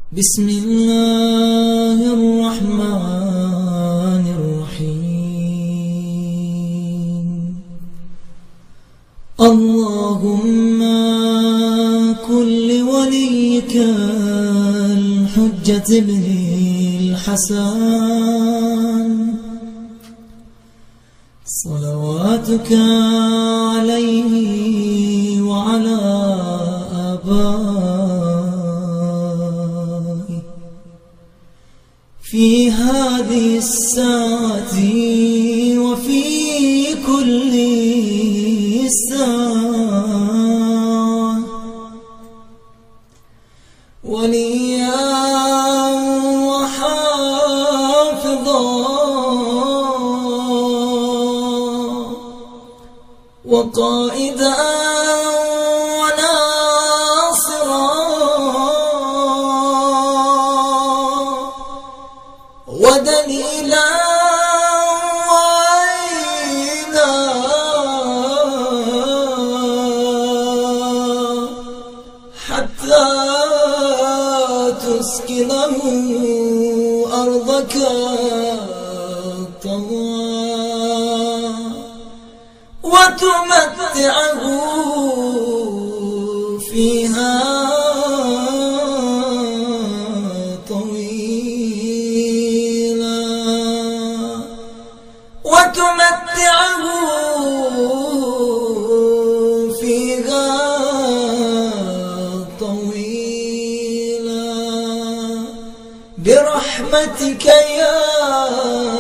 بسم الله الرحمن الرحيم. اللهم كن لوليك الحجة ابن الحسن صلواتك عليه وعلى آبائه في هذه الساعة وفي كل ساعة وليا وحافظا وقائدا وناصرا ودليلا وعينا حتى تسكنه أرضك طوعا وتمتعه فيها طويلا وتمتعه فيها طويلا برحمتك يا